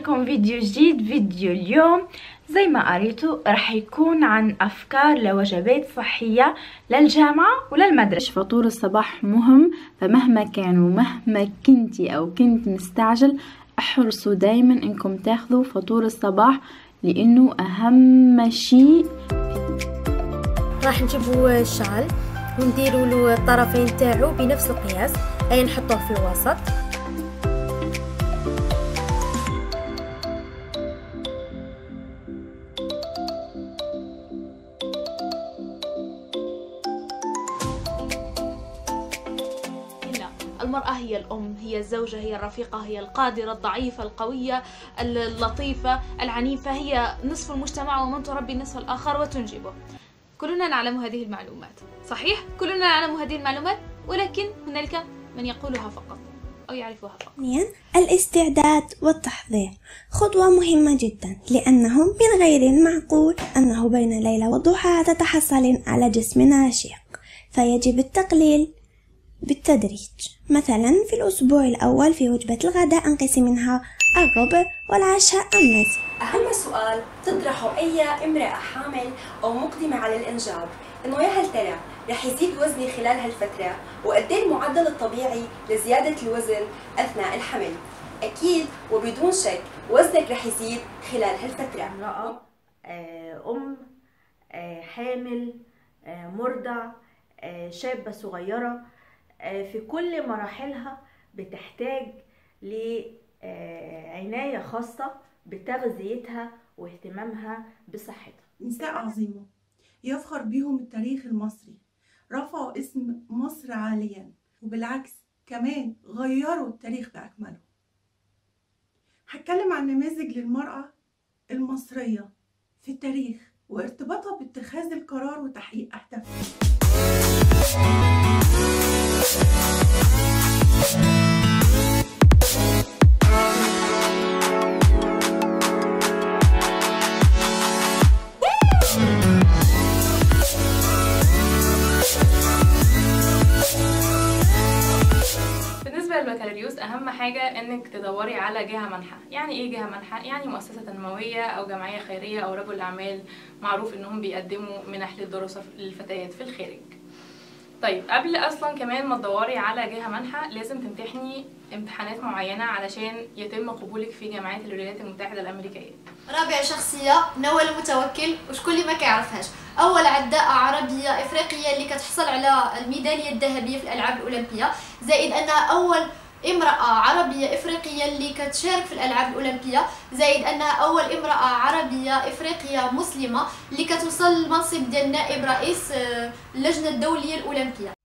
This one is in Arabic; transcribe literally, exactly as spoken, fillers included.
لكم فيديو جديد. فيديو اليوم زي ما قريتوا رح يكون عن أفكار لوجبات صحية للجامعة وللمدرسة. فطور الصباح مهم، فمهما كان ومهما كنتي أو كنت مستعجل احرصوا دايما انكم تاخذوا فطور الصباح، لأنه أهم شيء. راح نجيبوا الشعل ونديروا له الطرفين تاعو بنفس القياس، اي نحطوه في الوسط. المرأة هي الأم، هي الزوجة، هي الرفيقة، هي القادرة، الضعيفة، القوية، اللطيفة، العنيفة، هي نصف المجتمع ومن تربي النصف الآخر وتنجبه. كلنا نعلم هذه المعلومات، صحيح؟ كلنا نعلم هذه المعلومات، ولكن هنالك من يقولها فقط أو يعرفها فقط. الاستعداد والتحضير خطوة مهمة جدا، لأنه من غير المعقول أنه بين ليلة وضحاها تتحصل على جسم ناشق، فيجب التقليل بالتدريج. مثلا في الأسبوع الأول في وجبة الغداء أنقصي منها الربع، والعشاء النصف. أهم سؤال تطرحه أي امرأة حامل أو مقدمة على الإنجاب إنه يا هل ترى رح يزيد وزني خلال هالفترة، وقد ايه المعدل الطبيعي لزيادة الوزن أثناء الحمل؟ أكيد وبدون شك وزنك رح يزيد خلال هالفترة. امرأة، أم، حامل، مرضع، شابة صغيرة، في كل مراحلها بتحتاج لعناية خاصة بتغذيتها واهتمامها بصحتها. نساء عظيمة يفخر بهم التاريخ المصري، رفعوا اسم مصر عاليا، وبالعكس كمان غيروا التاريخ بأكمله. هتكلم عن نماذج للمرأة المصرية في التاريخ وارتباطها باتخاذ القرار وتحقيق أهدافها. بالنسبة للبكالوريوس أهم حاجة إنك تدوري على جهة منحة. يعني إيه جهة منحة؟ يعني مؤسسة تنموية أو جمعية خيرية أو رجل أعمال معروف إنهم بيقدموا منح للدراسة للفتيات في الخارج. طيب قبل أصلا كمان ما تدوري على جهة منحة لازم تمتحني امتحانات معينة علشان يتم قبولك في جامعات الولايات المتحدة الأمريكية. رابع شخصية نوال المتوكل، وشكون ما كيعرفهاش، أول عداءة عربية إفريقية اللي كتحصل على الميدالية الذهبية في الألعاب الأولمبية، زائد أنها أول امرأة عربية إفريقية اللي كتشارك في الألعاب الأولمبية، زائد أنها أول امرأة عربية إفريقية مسلمة اللي كتوصل لمنصب ديال نائب رئيس اللجنة الدولية الأولمبية.